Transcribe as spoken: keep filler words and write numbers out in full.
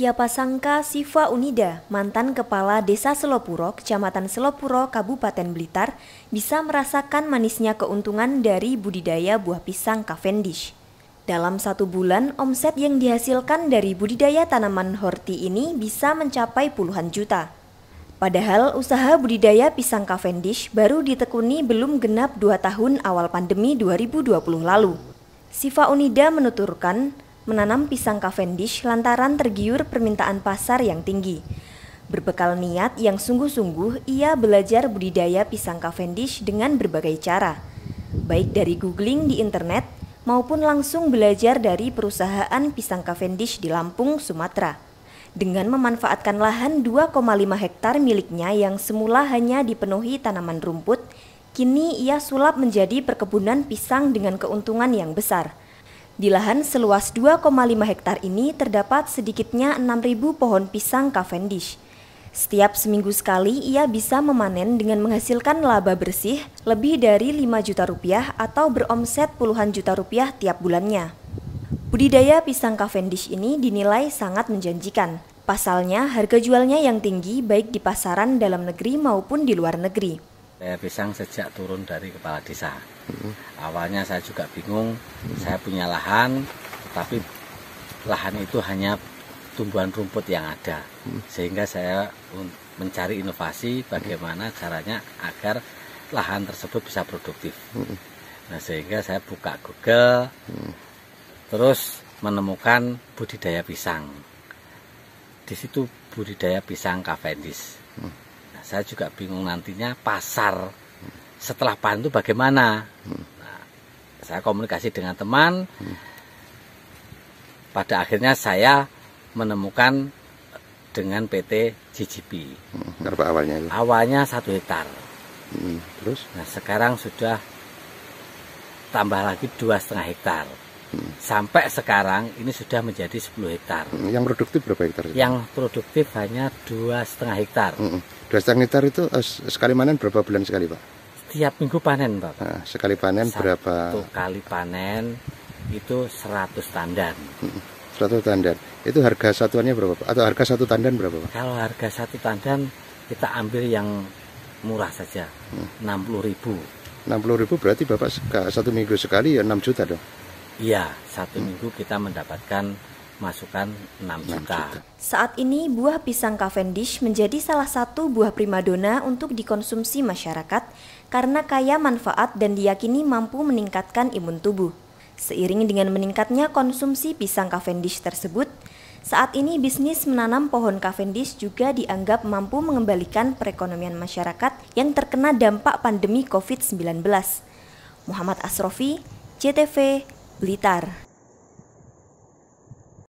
Siapa sangka Siva Unida, mantan kepala Desa Selopuro, Kecamatan Selopuro, Kabupaten Blitar, bisa merasakan manisnya keuntungan dari budidaya buah pisang Cavendish. Dalam satu bulan, omset yang dihasilkan dari budidaya tanaman horti ini bisa mencapai puluhan juta. Padahal usaha budidaya pisang Cavendish baru ditekuni belum genap dua tahun awal pandemi dua ribu dua puluh lalu. Siva Unida menuturkan, menanam pisang Cavendish lantaran tergiur permintaan pasar yang tinggi. Berbekal niat yang sungguh-sungguh, ia belajar budidaya pisang Cavendish dengan berbagai cara, baik dari googling di internet maupun langsung belajar dari perusahaan pisang Cavendish di Lampung, Sumatera. Dengan memanfaatkan lahan dua koma lima hektar miliknya yang semula hanya dipenuhi tanaman rumput, kini ia sulap menjadi perkebunan pisang dengan keuntungan yang besar. Di lahan seluas dua koma lima hektar ini terdapat sedikitnya enam ribu pohon pisang Cavendish. Setiap seminggu sekali ia bisa memanen dengan menghasilkan laba bersih lebih dari lima juta rupiah atau beromset puluhan juta rupiah tiap bulannya. Budidaya pisang Cavendish ini dinilai sangat menjanjikan. Pasalnya harga jualnya yang tinggi baik di pasaran dalam negeri maupun di luar negeri. Saya pisang sejak turun dari kepala desa. Awalnya saya juga bingung, saya punya lahan, tapi lahan itu hanya tumbuhan rumput yang ada. Sehingga saya mencari inovasi bagaimana caranya agar lahan tersebut bisa produktif. Nah, sehingga saya buka Google, terus menemukan budidaya pisang. Di situ budidaya pisang Cavendish. Nah, saya juga bingung nantinya pasar setelah panen itu bagaimana. Nah, saya komunikasi dengan teman. Pada akhirnya saya menemukan dengan P T G G P. Berapa awalnya itu? Awalnya satu hektar. Hmm, terus? Nah, sekarang sudah tambah lagi dua setengah hektar. Hmm. Sampai sekarang ini sudah menjadi sepuluh hektar. Hmm, yang produktif berapa hektar? Yang produktif hanya dua setengah hektar. Hmm. Dua setengah hektar itu sekali panen berapa bulan sekali, Pak? Setiap minggu panen, Pak. Nah, sekali panen Satu berapa? Satu kali panen itu seratus tandan. Hmm. seratus tandan. Itu harga satuannya berapa, Pak? Atau harga satu tandan berapa, Pak? Kalau harga satu tandan kita ambil yang murah saja, hmm. enam puluh ribu. enam puluh ribu berarti Bapak satu minggu sekali ya enam juta dong? Iya, satu hmm. minggu kita mendapatkan masukan enam juta. Saat ini buah pisang Cavendish menjadi salah satu buah primadona untuk dikonsumsi masyarakat karena kaya manfaat dan diyakini mampu meningkatkan imun tubuh. Seiring dengan meningkatnya konsumsi pisang Cavendish tersebut, saat ini bisnis menanam pohon Cavendish juga dianggap mampu mengembalikan perekonomian masyarakat yang terkena dampak pandemi covid sembilan belas. Muhammad Asrofi, J T V, Blitar.